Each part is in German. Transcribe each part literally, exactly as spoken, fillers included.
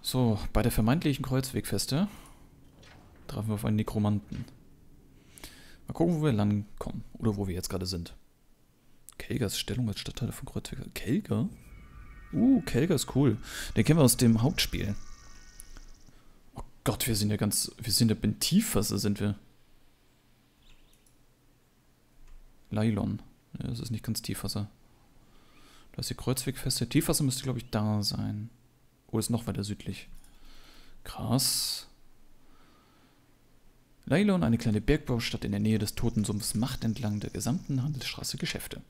So, bei der vermeintlichen Kreuzwegfeste treffen wir auf einen Nekromanten. Mal gucken, wo wir langkommen. Oder wo wir jetzt gerade sind. Kelgers Stellung als Stadtteil von Kreuzweg. Kelger? Uh, Kelger ist cool. Den kennen wir aus dem Hauptspiel. Oh Gott, wir sind ja ganz... Wir sind ja in Tiefwasser, sind wir. Lailon. Ja, das ist nicht ganz Tiefwasser. Da ist die Kreuzwegfeste. Tiefwasser müsste, glaube ich, da sein. Oh, ist noch weiter südlich. Krass. Lailon, eine kleine Bergbaustadt in der Nähe des Totensumpfs, macht entlang der gesamten Handelsstraße Geschäfte.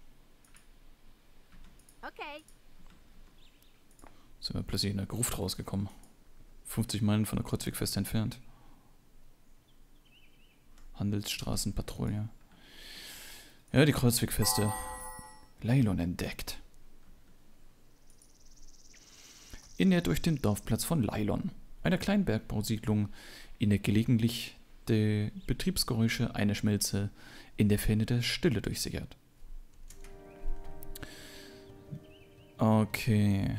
Okay. Sind wir plötzlich in der Gruft rausgekommen. fünfzig Meilen von der Kreuzwegfeste entfernt. Handelsstraßenpatrouille. Ja, die Kreuzwegfeste. Lailon entdeckt. Innert durch den Dorfplatz von Lailon, einer kleinen Bergbausiedlung, in der gelegentlich die Betriebsgeräusche einer Schmelze in der Ferne der Stille durchsickert. Okay.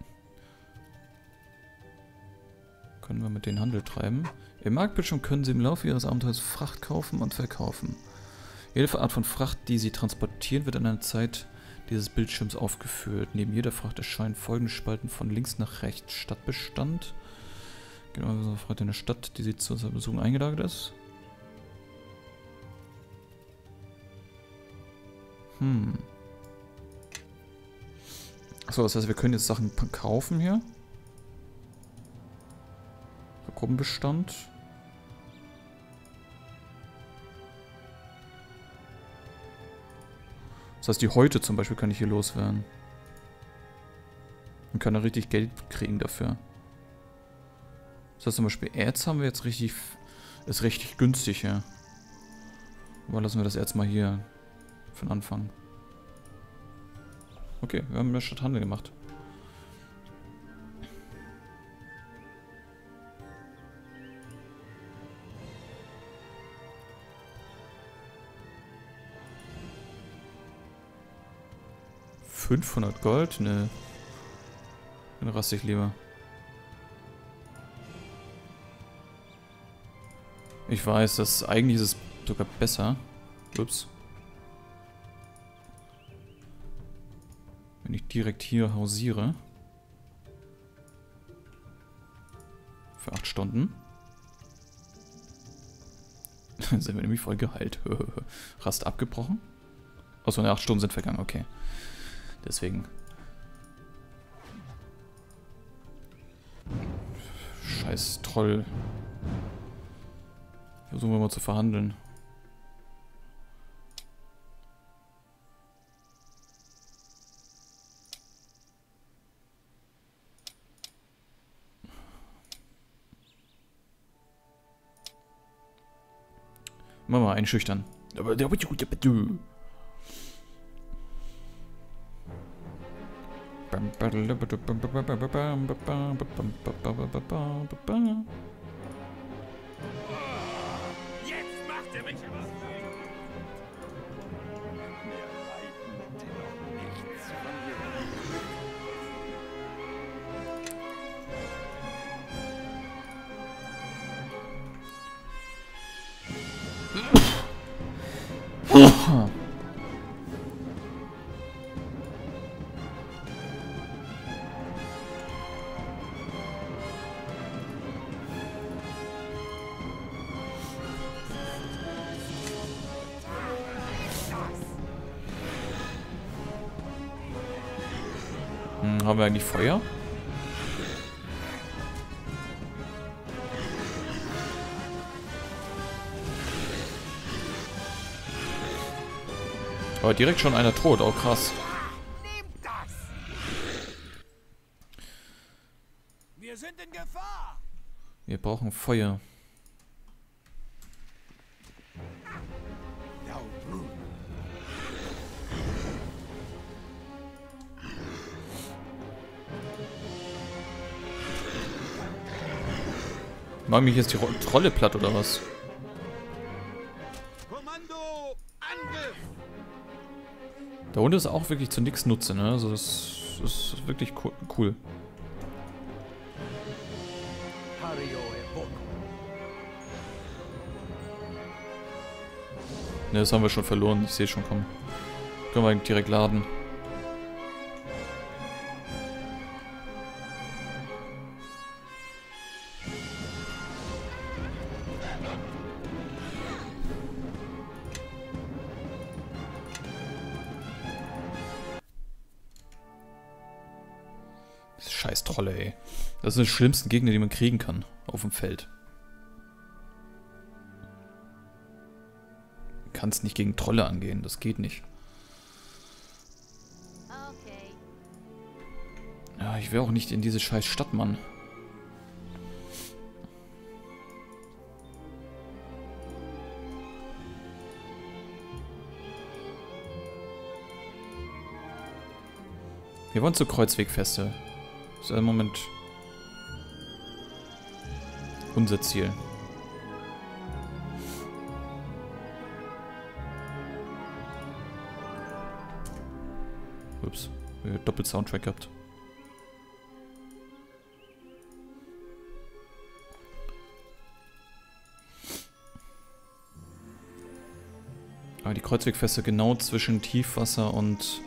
Können wir mit denen Handel treiben? Im Marktbildschirm können Sie im Laufe Ihres Abenteuers Fracht kaufen und verkaufen. Jede Art von Fracht, die Sie transportieren, wird an einer Zeit dieses Bildschirms aufgeführt. Neben jeder Fracht erscheinen folgende Spalten von links nach rechts. Stadtbestand. Genau, so Fracht in der Stadt, die sie zur Besuchung eingelagert ist. Hm. Achso, das heißt, wir können jetzt Sachen kaufen hier. Gruppenbestand. Das heißt, die Häute zum Beispiel kann ich hier loswerden. Und kann da richtig Geld kriegen dafür. Das heißt zum Beispiel, Erz haben wir jetzt richtig... Ist richtig günstig, ja. Aber lassen wir das Erz mal hier für den Anfang. Okay, wir haben ja statt Handel gemacht. fünfhundert Gold? Ne. Dann raste ich lieber. Ich weiß, dass eigentlich ist es sogar besser. Ups. Wenn ich direkt hier hausiere. Für acht Stunden. Dann sind wir nämlich voll geheilt. Rast abgebrochen. Achso, ne, acht Stunden sind vergangen, okay. Deswegen. Scheiß Troll. Versuchen wir mal zu verhandeln. Machen wir mal einschüchtern. Jetzt macht er mich aber. Hm, haben wir eigentlich Feuer? Aber direkt schon einer tot, oh krass. Nehmt das! Wir sind in Gefahr! Wir brauchen Feuer. Machen mich jetzt die Ro Trolle platt oder was? Kommando! Angriff! Der Hund ist auch wirklich zu nichts Nutze, ne? Also das ist wirklich cool. Ne, das haben wir schon verloren. Ich sehe schon, komm. Können wir direkt laden. Scheiß Trolle, ey. Das sind die schlimmsten Gegner, die man kriegen kann. Auf dem Feld. Du kannst nicht gegen Trolle angehen. Das geht nicht. Okay. Ja, ich will auch nicht in diese scheiß Stadt, Mann. Wir wollen zur Kreuzwegfeste. Das ist im Moment unser Ziel. Ups, wir haben doppelt Soundtrack gehabt. Aber die Kreuzwegfeste genau zwischen Tiefwasser und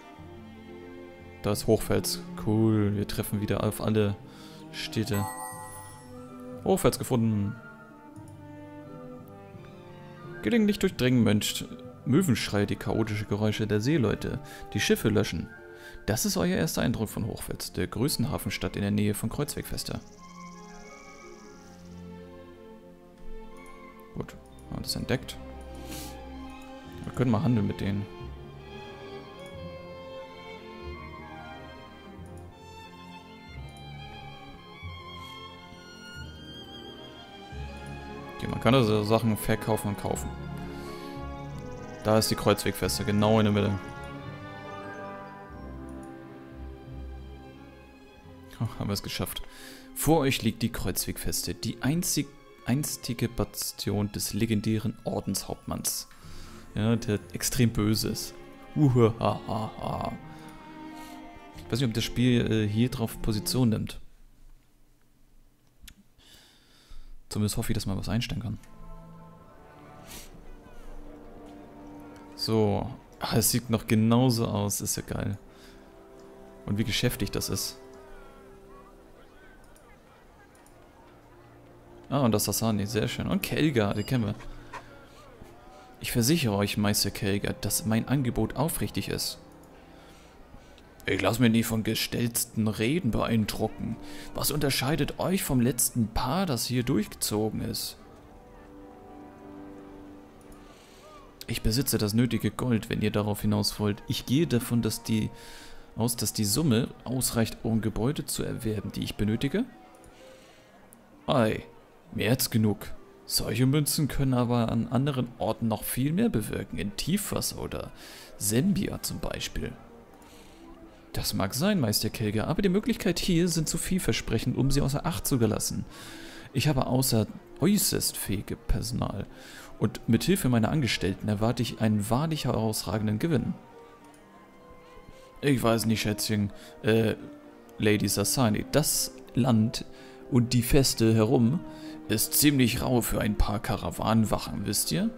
da ist Hochfels. Cool, wir treffen wieder auf alle Städte. Hochfels gefunden. Gelegentlich durchdringen Mönch Möwenschrei die chaotische Geräusche der Seeleute, die Schiffe löschen. Das ist euer erster Eindruck von Hochfels, der größten Hafenstadt in der Nähe von Kreuzwegfeste. Gut, haben wir das entdeckt. Wir können mal handeln mit denen. Okay, man kann also Sachen verkaufen und kaufen. Da ist die Kreuzwegfeste, genau in der Mitte. Oh, haben wir es geschafft. Vor euch liegt die Kreuzwegfeste, die einzig, einstige Bastion des legendären Ordenshauptmanns. Ja, der extrem böse ist. Uhahaha. Ich weiß nicht, ob das Spiel äh, hier drauf Position nimmt. Zumindest hoffe ich, dass man was einstellen kann. So. Ah, es sieht noch genauso aus. Ist ja geil. Und wie geschäftig das ist. Ah, und das Asani. Sehr schön. Und Kelgar, den kennen wir. Ich versichere euch, Meister Kelgar, dass mein Angebot aufrichtig ist. Ich lasse mich nie von gestellten Reden beeindrucken. Was unterscheidet euch vom letzten Paar, das hier durchgezogen ist? Ich besitze das nötige Gold, wenn ihr darauf hinaus wollt. Ich gehe davon, dass die, aus, dass die Summe ausreicht, um Gebäude zu erwerben, die ich benötige. Ei, mehr als genug. Solche Münzen können aber an anderen Orten noch viel mehr bewirken. In Tiefwasser oder Sembia zum Beispiel. Das mag sein, Meister Kelgar, aber die Möglichkeiten hier sind zu vielversprechend, um sie außer Acht zu lassen. Ich habe außer äußerst fähige Personal und mit Hilfe meiner Angestellten erwarte ich einen wahrlich herausragenden Gewinn. Ich weiß nicht, Schätzchen, äh, Lady Sassani, das Land und die Feste herum ist ziemlich rau für ein paar Karawanenwachen, wisst ihr?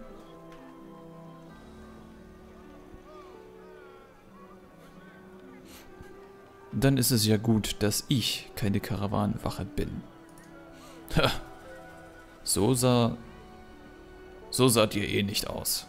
Dann ist es ja gut, dass ich keine Karawanenwache bin. Ha, so sah... So saht ihr eh nicht aus.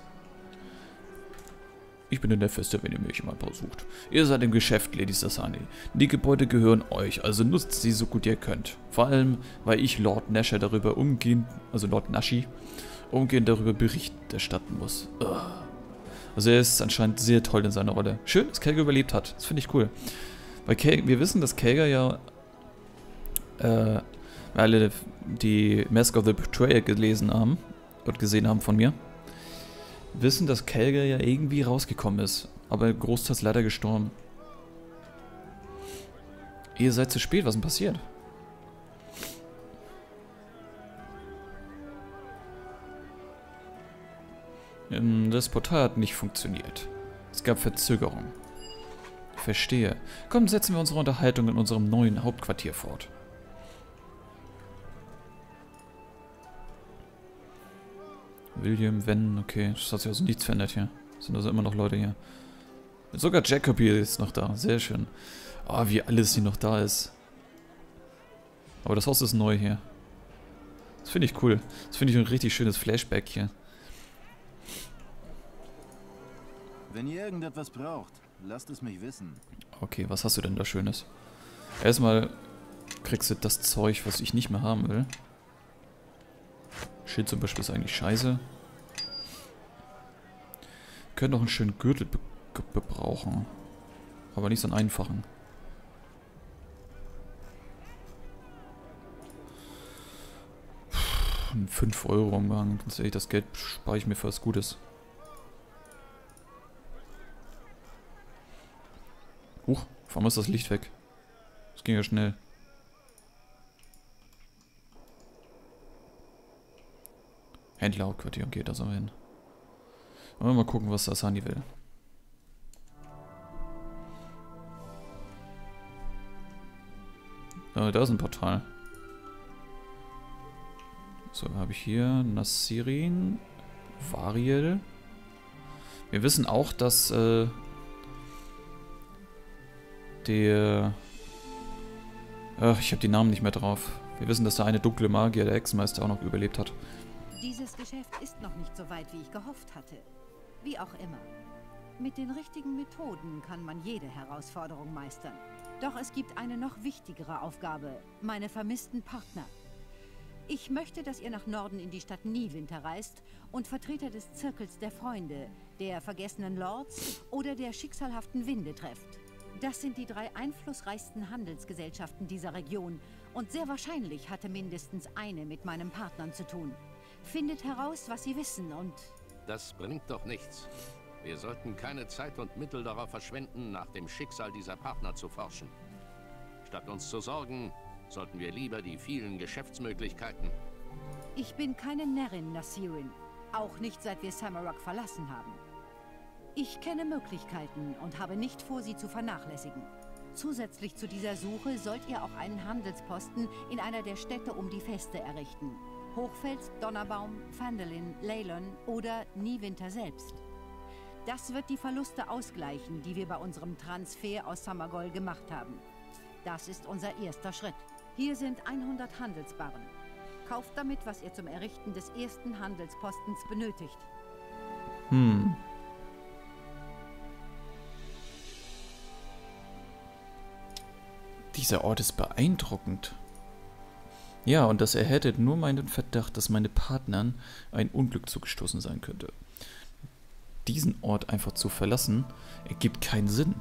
Ich bin in der Feste, wenn ihr mich mal besucht. Ihr seid im Geschäft, Lady Sassani. Die Gebäude gehören euch, also nutzt sie so gut ihr könnt. Vor allem, weil ich Lord Nasher darüber umgehend, also Lord Nashi, umgehend darüber Bericht erstatten muss. Ugh. Also er ist anscheinend sehr toll in seiner Rolle. Schön, dass Kelgar überlebt hat. Das finde ich cool. Weil Kelgar, wir wissen, dass Kelgar ja, äh, alle die Mask of the Betrayer gelesen haben und gesehen haben von mir, wissen, dass Kelgar ja irgendwie rausgekommen ist, aber großteils leider gestorben. Ihr seid zu spät, was ist denn passiert? Das Portal hat nicht funktioniert. Es gab Verzögerung. Verstehe. Komm, setzen wir unsere Unterhaltung in unserem neuen Hauptquartier fort. William, Wenn, okay. Das hat sich also nichts verändert hier. Es sind also immer noch Leute hier. Sogar Jacob hier ist noch da. Sehr schön. Ah, oh, wie alles hier noch da ist. Aber das Haus ist neu hier. Das finde ich cool. Das finde ich ein richtig schönes Flashback hier. Wenn ihr irgendetwas braucht, lasst es mich wissen. Okay, was hast du denn da Schönes? Erstmal kriegst du das Zeug, was ich nicht mehr haben will. Schild zum Beispiel ist eigentlich scheiße. Wir können doch einen schönen Gürtel be gebrauchen. Aber nicht so einen einfachen. fünf Euro am Gang. Ganz ehrlich, das Geld spare ich mir für was Gutes. Huch, vor allem ist das Licht weg. Das ging ja schnell. Händlerhauptquartier, okay, da sind wir hin. Mal gucken, was Asani will. Äh, da ist ein Portal. So, habe ich hier Nasirin, Variel. Wir wissen auch, dass äh, der... Ach, ich habe die Namen nicht mehr drauf. Wir wissen, dass der eine dunkle Magier, der Hexenmeister, auch noch überlebt hat. Dieses Geschäft ist noch nicht so weit, wie ich gehofft hatte. Wie auch immer. Mit den richtigen Methoden kann man jede Herausforderung meistern. Doch es gibt eine noch wichtigere Aufgabe, meine vermissten Partner. Ich möchte, dass ihr nach Norden in die Stadt Niewinter reist und Vertreter des Zirkels der Freunde, der vergessenen Lords oder der schicksalhaften Winde trefft. Das sind die drei einflussreichsten Handelsgesellschaften dieser Region und sehr wahrscheinlich hatte mindestens eine mit meinen Partnern zu tun. Findet heraus, was sie wissen und... Das bringt doch nichts. Wir sollten keine Zeit und Mittel darauf verschwenden, nach dem Schicksal dieser Partner zu forschen. Statt uns zu sorgen, sollten wir lieber die vielen Geschäftsmöglichkeiten... Ich bin keine Närrin, Nasirin. Auch nicht, seit wir Samarok verlassen haben. Ich kenne Möglichkeiten und habe nicht vor, sie zu vernachlässigen. Zusätzlich zu dieser Suche sollt ihr auch einen Handelsposten in einer der Städte um die Feste errichten. Hochfels, Donnerbaum, Phandalin, Leylon oder Niewinter selbst. Das wird die Verluste ausgleichen, die wir bei unserem Transfer aus Samagol gemacht haben. Das ist unser erster Schritt. Hier sind hundert Handelsbarren. Kauft damit, was ihr zum Errichten des ersten Handelspostens benötigt. Hm. Dieser Ort ist beeindruckend. Ja, und das erhärtet nur meinen Verdacht, dass meine Partnern ein Unglück zugestoßen sein könnte. Diesen Ort einfach zu verlassen, ergibt keinen Sinn.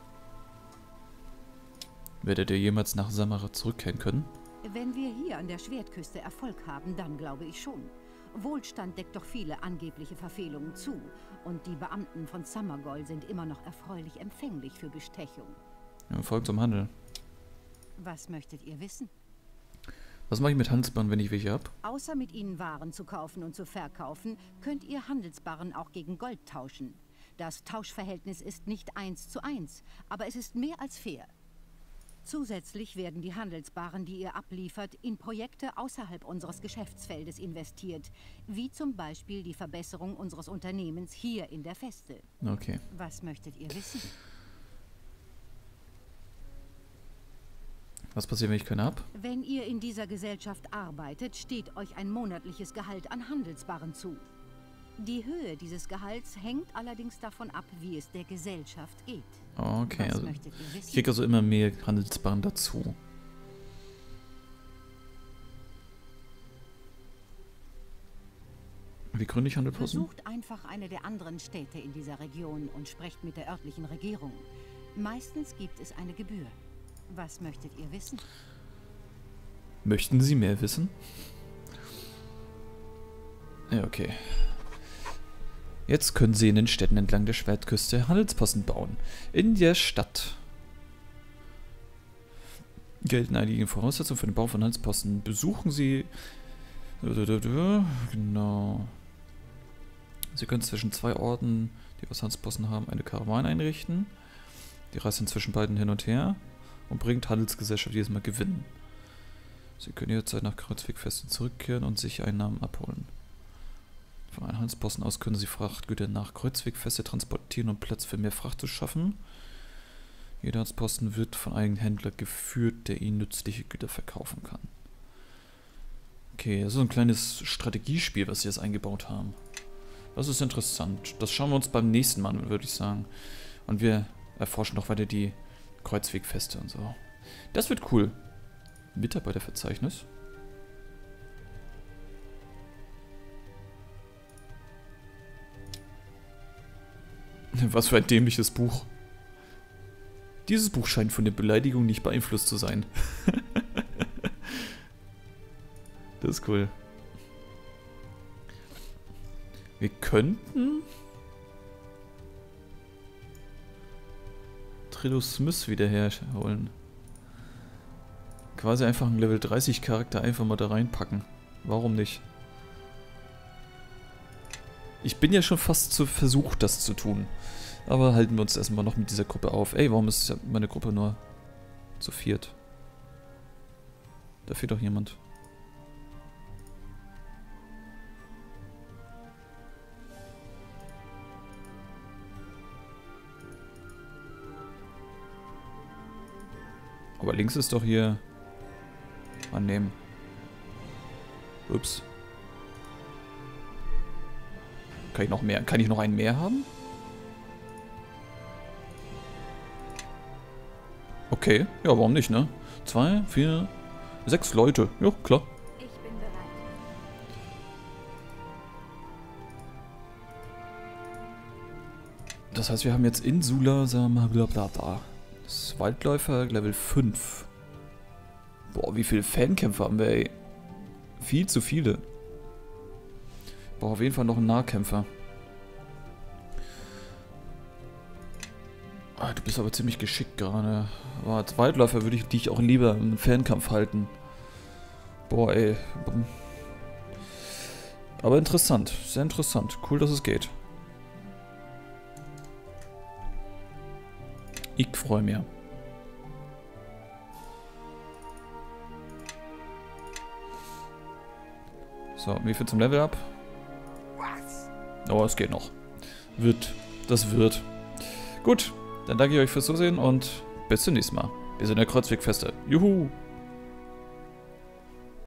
Werdet ihr jemals nach Samara zurückkehren können? Wenn wir hier an der Schwertküste Erfolg haben, dann glaube ich schon. Wohlstand deckt doch viele angebliche Verfehlungen zu. Und die Beamten von Samagol sind immer noch erfreulich empfänglich für Bestechung. Ja, folgt zum Handel. Was möchtet ihr wissen? Was mache ich mit Handelsbarren, wenn ich welche habe? Außer mit ihnen Waren zu kaufen und zu verkaufen, könnt ihr Handelsbarren auch gegen Gold tauschen. Das Tauschverhältnis ist nicht eins zu eins, aber es ist mehr als fair. Zusätzlich werden die Handelsbarren, die ihr abliefert, in Projekte außerhalb unseres Geschäftsfeldes investiert, wie zum Beispiel die Verbesserung unseres Unternehmens hier in der Feste. Okay. Was möchtet ihr wissen? Was passiert, wenn ich keine habe? Wenn ihr in dieser Gesellschaft arbeitet, steht euch ein monatliches Gehalt an Handelsbarren zu. Die Höhe dieses Gehalts hängt allerdings davon ab, wie es der Gesellschaft geht. Okay, Was also möchtet ihr wissen? ich kriege also immer mehr Handelsbarren dazu. Wie gründe ich Handelsposten? Besucht einfach eine der anderen Städte in dieser Region und sprecht mit der örtlichen Regierung. Meistens gibt es eine Gebühr. Was möchtet ihr wissen? Möchten Sie mehr wissen? Ja, okay. Jetzt können Sie in den Städten entlang der Schwertküste Handelsposten bauen. In der Stadt gelten einige Voraussetzungen für den Bau von Handelsposten. Besuchen Sie... Genau. Sie können zwischen zwei Orten, die aus Handelsposten haben, eine Karawane einrichten. Die reist dann zwischen beiden hin und her und bringt Handelsgesellschaft jedes Mal Gewinn. Sie können jederzeit nach Kreuzwegfesten zurückkehren und sich Einnahmen abholen. Von einem Handelsposten aus können Sie Frachtgüter nach Kreuzwegfeste transportieren, um Platz für mehr Fracht zu schaffen. Jeder Handelsposten wird von einem Händler geführt, der Ihnen nützliche Güter verkaufen kann. Okay, das ist ein kleines Strategiespiel, was sie jetzt eingebaut haben. Das ist interessant. Das schauen wir uns beim nächsten Mal an, würde ich sagen. Und wir erforschen noch weiter die Kreuzwegfeste und so. Das wird cool. Mitarbeiterverzeichnis. Was für ein dämliches Buch. Dieses Buch scheint von der Beleidigung nicht beeinflusst zu sein. Das ist cool. Wir könnten Trillo Smith wieder herholen. Quasi einfach einen Level dreißig Charakter einfach mal da reinpacken. Warum nicht? Ich bin ja schon fast zu versucht, das zu tun. Aber halten wir uns erstmal noch mit dieser Gruppe auf. Ey, warum ist meine Gruppe nur zu viert? Da fehlt doch jemand. Aber links ist doch hier... Annehmen. Ups. Kann ich noch mehr? Kann ich noch einen mehr haben? Okay, ja, warum nicht, ne? Zwei, vier, sechs Leute. Ja, klar. Ich bin bereit. Das heißt, wir haben jetzt Insula, sagen wir mal, blablabla. Das ist Waldläufer, Level fünf. Boah, wie viele Fankämpfer haben wir, ey. Viel zu viele. Ich brauche auf jeden Fall noch einen Nahkämpfer. Ah, du bist aber ziemlich geschickt gerade. Aber als Waldläufer würde ich dich auch lieber im Fernkampf halten. Boah, ey. Aber interessant. Sehr interessant. Cool, dass es geht. Ich freue mich. So, wie viel zum Level up? Oh, es geht noch. Wird. Das wird. Gut, dann danke ich euch fürs Zusehen und bis zum nächsten Mal. Wir sind der Kreuzwegfeste. Juhu!